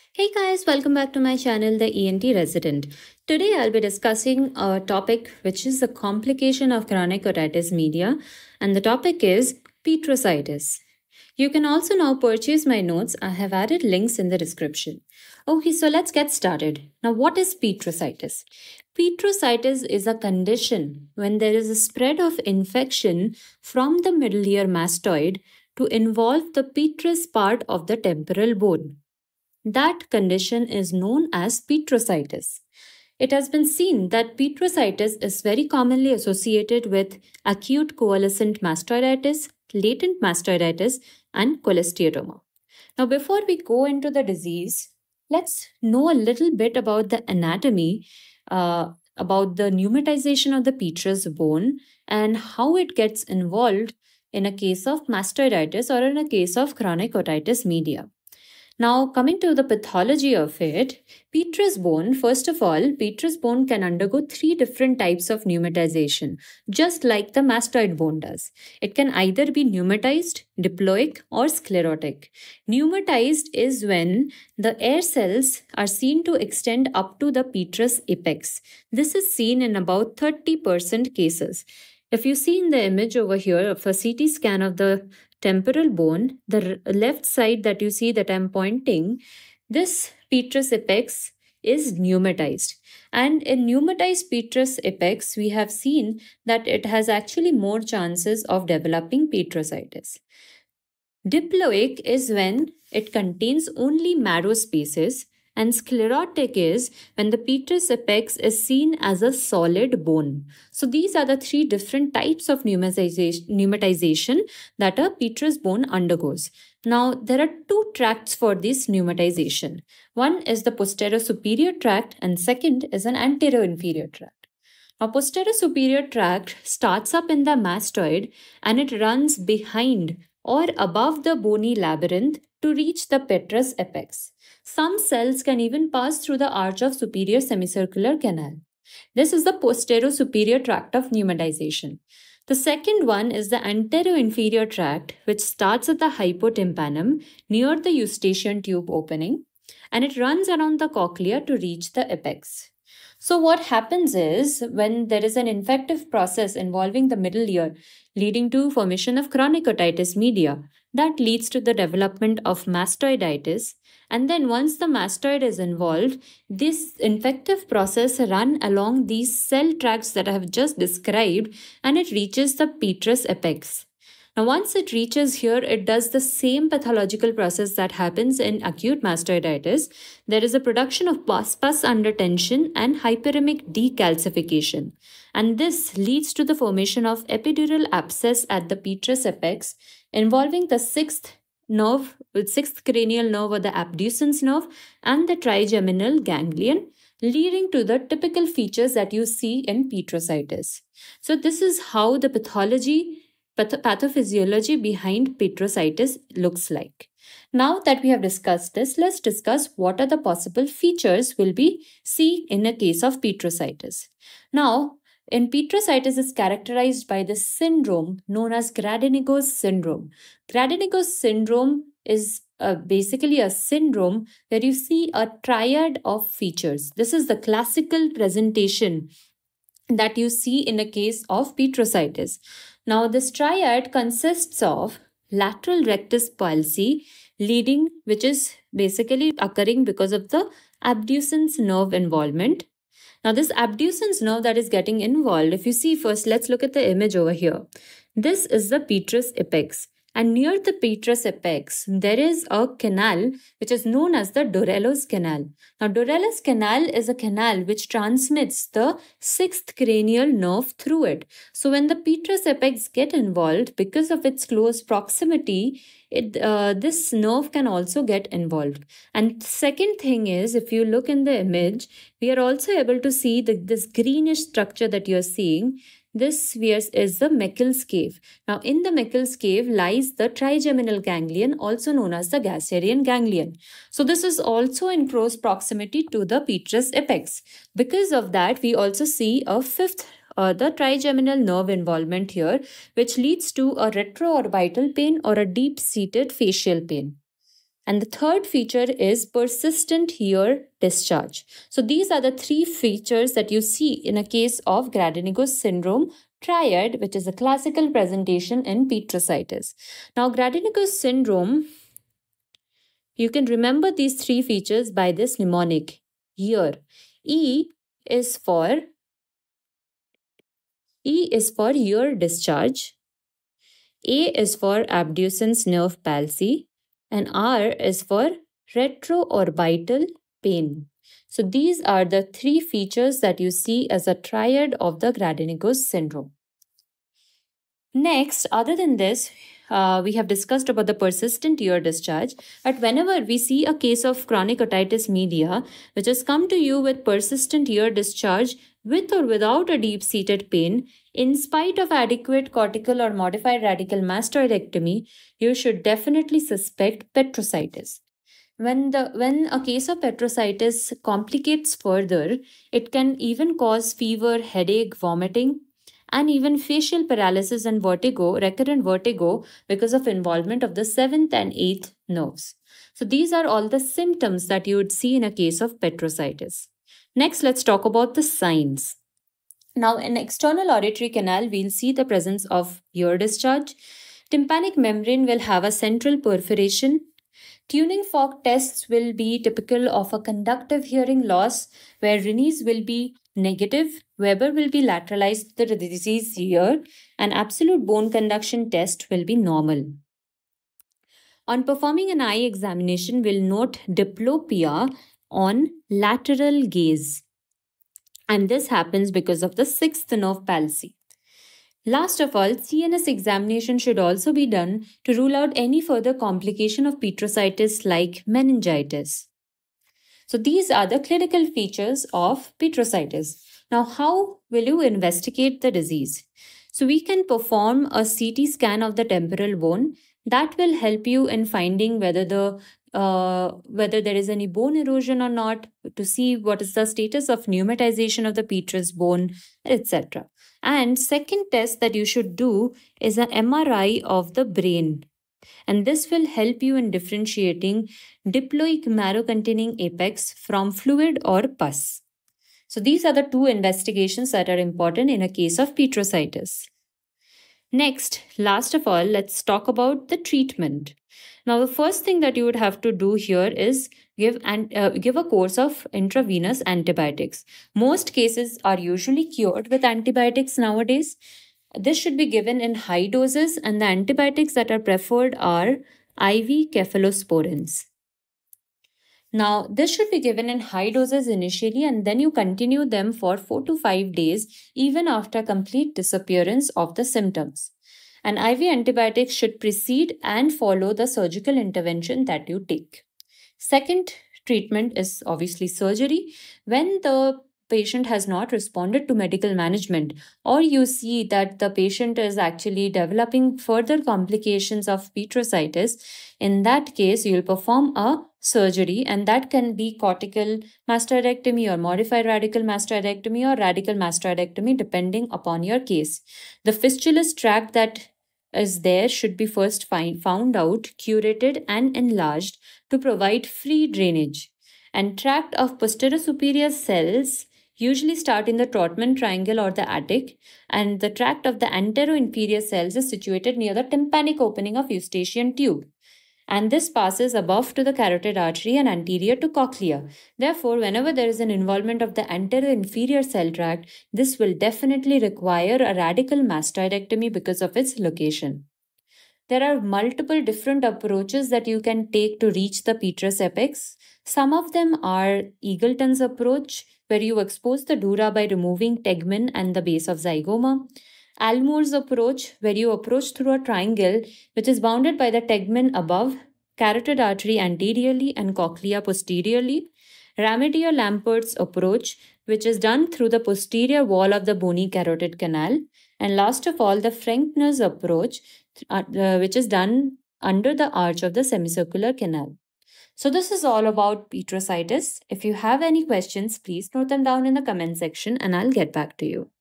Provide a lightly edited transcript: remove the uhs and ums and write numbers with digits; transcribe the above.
Hey guys, welcome back to my channel, The ENT Resident. Today I'll be discussing a topic which is the complication of chronic otitis media, and the topic is petrositis. You can also now purchase my notes. I have added links in the description. Okay, so let's get started. Now, what is petrositis? Petrositis is a condition when there is a spread of infection from the middle ear mastoid to involve the petrous part of the temporal bone. That condition is known as petrositis. It has been seen that petrositis is very commonly associated with acute coalescent mastoiditis, latent mastoiditis, and cholesteatoma. Now, before we go into the disease, let's know a little bit about the anatomy, about the pneumatization of the petrous bone, and how it gets involved in a case of mastoiditis or in a case of chronic otitis media. Now, coming to the pathology of it, petrous bone, first of all, petrous bone can undergo three different types of pneumatization, just like the mastoid bone does. It can either be pneumatized, diploic, or sclerotic. Pneumatized is when the air cells are seen to extend up to the petrous apex. This is seen in about 30% cases. If you see in the image over here of a CT scan of the temporal bone, the left side that you see that I'm pointing, this petrous apex is pneumatized. And in pneumatized petrous apex, we have seen that it has actually more chances of developing petrositis. Diploic is when it contains only marrow spaces, and sclerotic is when the petrous apex is seen as a solid bone. So these are the three different types of pneumatization that a petrous bone undergoes. Now, there are two tracts for this pneumatization. One is the posterior superior tract, and second is an anterior inferior tract. Now, posterior superior tract starts up in the mastoid and it runs behind or above the bony labyrinth to reach the petrous apex. Some cells can even pass through the arch of superior semicircular canal. This is the posterior superior tract of pneumatization. The second one is the anterior inferior tract, which starts at the hypotympanum near the eustachian tube opening, and it runs around the cochlea to reach the apex. So, what happens is when there is an infective process involving the middle ear leading to formation of chronic otitis media, that leads to the development of mastoiditis. And then once the mastoid is involved, this infective process run along these cell tracts that I have just described, and it reaches the petrous apex. Now, once it reaches here, it does the same pathological process that happens in acute mastoiditis. There is a production of pus under tension and hyperemic decalcification. And this leads to the formation of epidural abscess at the petrous apex involving the sixth cranial nerve or the abducens nerve and the trigeminal ganglion, leading to the typical features that you see in petrositis. So this is how the pathophysiology behind petrositis looks like. Now that we have discussed this, let's discuss what are the possible features we'll be seeing in a case of petrositis. Now, in petrositis is characterized by the syndrome known as Gradinego's syndrome. Gradinego's syndrome is basically a syndrome where you see a triad of features. This is the classical presentation that you see in a case of petrositis. Now, this triad consists of lateral rectus palsy, which is basically occurring because of the abducens nerve involvement. Now, this abducens nerve that is getting involved, if you see first, let's look at the image over here. This is the petrous apex. And near the petrous apex, there is a canal which is known as the Dorello's canal. Now, Dorello's canal is a canal which transmits the sixth cranial nerve through it. So, when the petrous apex get involved, because of its close proximity, this nerve can also get involved. And second thing is, if you look in the image, we are also able to see this greenish structure that you're seeing. This is the Meckel's cave. Now, in the Meckel's cave lies the trigeminal ganglion, also known as the Gasserian ganglion. So, this is also in close proximity to the petrous apex. Because of that, we also see a fifth, the trigeminal nerve involvement here, which leads to a retroorbital pain or a deep-seated facial pain. And the third feature is persistent ear discharge. So these are the three features that you see in a case of Gradenigo's syndrome triad, which is a classical presentation in Petrositis. Now, Gradenigo's syndrome, you can remember these three features by this mnemonic: ear. Is for E is for ear discharge, A is for abducens nerve palsy, and R is for retroorbital pain. So these are the three features that you see as a triad of the Gradenigo's syndrome. Next, other than this, we have discussed about the persistent ear discharge. But whenever we see a case of chronic otitis media, which has come to you with persistent ear discharge with or without a deep-seated pain, in spite of adequate cortical or modified radical mastoidectomy, you should definitely suspect Petrositis. When a case of Petrositis complicates further, it can even cause fever, headache, vomiting, and even facial paralysis and vertigo, recurrent vertigo, because of involvement of the 7th and 8th nerves. So these are all the symptoms that you would see in a case of Petrositis. Next, let's talk about the signs. Now, in external auditory canal, we'll see the presence of ear discharge. Tympanic membrane will have a central perforation. Tuning fork tests will be typical of a conductive hearing loss, where Rinne's will be negative, Weber will be lateralized to the diseased ear, and absolute bone conduction test will be normal. On performing an eye examination, we'll note diplopia on lateral gaze. And this happens because of the 6th nerve palsy. Last of all, CNS examination should also be done to rule out any further complication of Petrositis like meningitis. So these are the clinical features of Petrositis. Now, how will you investigate the disease? So we can perform a CT scan of the temporal bone. That will help you in finding whether there is any bone erosion or not, to see what is the status of pneumatization of the petrous bone, etc. And second test that you should do is an MRI of the brain. And this will help you in differentiating diploic marrow-containing apex from fluid or pus. So these are the two investigations that are important in a case of Petrositis. Next, last of all, let's talk about the treatment. Now, the first thing that you would have to do here is give a course of intravenous antibiotics. Most cases are usually cured with antibiotics nowadays. This should be given in high doses, and the antibiotics that are preferred are IV cephalosporins. Now, this should be given in high doses initially, and then you continue them for 4 to 5 days, even after complete disappearance of the symptoms. And IV antibiotics should precede and follow the surgical intervention that you take. Second treatment is obviously surgery. When the patient has not responded to medical management, or you see that the patient is actually developing further complications of Petrositis, in that case, you'll perform a surgery, and that can be cortical mastoidectomy or modified radical mastoidectomy or radical mastoidectomy, depending upon your case. The fistulous tract that is there should be first found out, curated, and enlarged to provide free drainage. And tract of posterior superior cells usually start in the Trotman triangle or the attic, and the tract of the antero-inferior cells is situated near the tympanic opening of eustachian tube. And this passes above to the carotid artery and anterior to cochlea. Therefore, whenever there is an involvement of the antero-inferior cell tract, this will definitely require a radical mastoidectomy because of its location. There are multiple different approaches that you can take to reach the petrous apex. Some of them are Eagleton's approach, where you expose the dura by removing tegmen and the base of zygoma. Almore's approach, where you approach through a triangle which is bounded by the tegmen above, carotid artery anteriorly, and cochlea posteriorly. Ramadier-Lampert's approach, which is done through the posterior wall of the bony carotid canal. And last of all, the Frenkner's approach, which is done under the arch of the semicircular canal. So this is all about Petrositis. If you have any questions, please note them down in the comment section and I'll get back to you.